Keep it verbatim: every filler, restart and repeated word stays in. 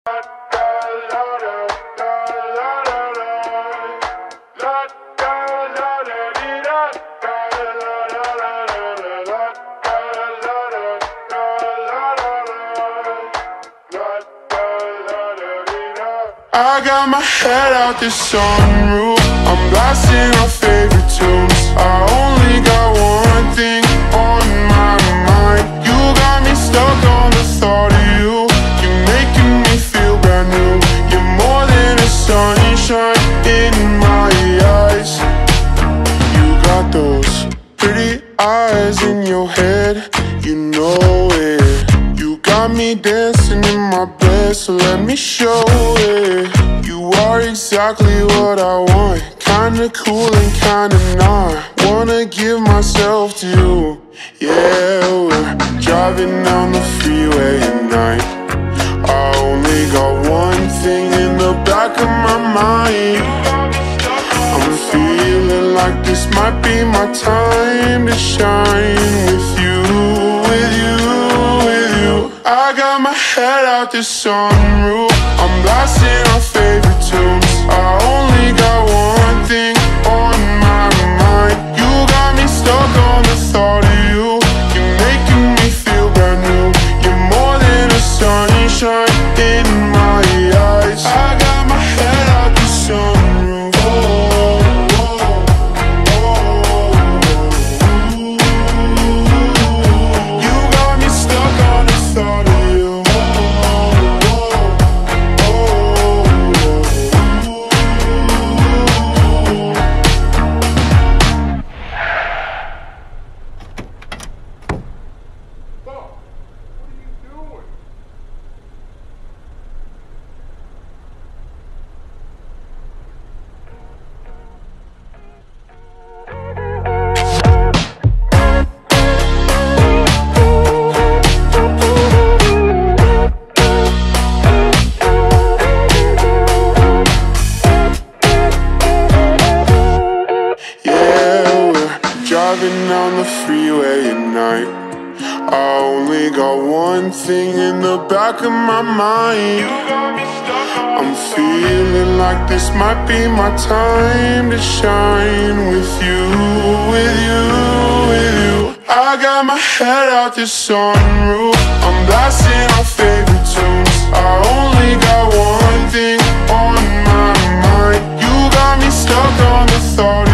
I got my head out the sunroof, I'm blasting our favorite tunes. I only got one thing on my mind. You got me stuck on the thought of you. You're making me feel brand new. You're more than a sunshine in my eyes. You got those pretty eyes in your head, you know it. You got me dancing in my bed, so let me show it. You are exactly what I want, kinda cool and kinda not. Wanna give myself to you. Yeah, we're driving down the freeway at night. I only got one thing in the back of my mind. I'm feeling like this might be my time to shine. With you, with you, with you. I got my head out the sunroof, I'm blasting our favorite tunes. I only got one thing on my mind. You got me stuck on the thought of you. You're making me feel brand new. You're more than a sunshine in my eyes. I got my head out the sunroof. Oh, oh, oh, oh. You got me stuck on the thought of you. Driving down the freeway at night. I only got one thing in the back of my mind. I'm feeling like this might be my time to shine. With you, with you, with you. I got my head out the sunroof, I'm blasting our favorite tunes. I only got one thing on my mind. You got me stuck on the thought